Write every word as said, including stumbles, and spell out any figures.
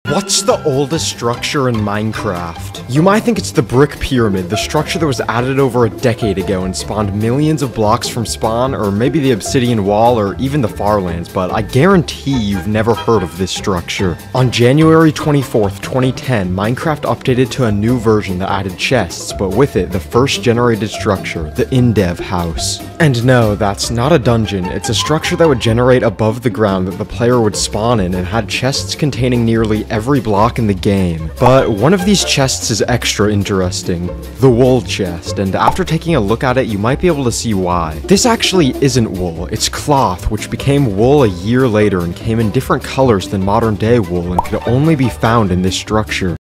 What's the oldest structure in Minecraft? You might think it's the Brick Pyramid, the structure that was added over a decade ago and spawned millions of blocks from spawn, or maybe the Obsidian Wall, or even the Farlands, but I guarantee you've never heard of this structure. On January twenty-fourth, twenty ten, Minecraft updated to a new version that added chests, but with it, the first generated structure, the InDev House. And no, that's not a dungeon, it's a structure that would generate above the ground that the player would spawn in and had chests containing nearly every block in the game. But one of these chests is extra interesting, the wool chest, and after taking a look at it you might be able to see why. This actually isn't wool, it's cloth, which became wool a year later and came in different colors than modern day wool and could only be found in this structure.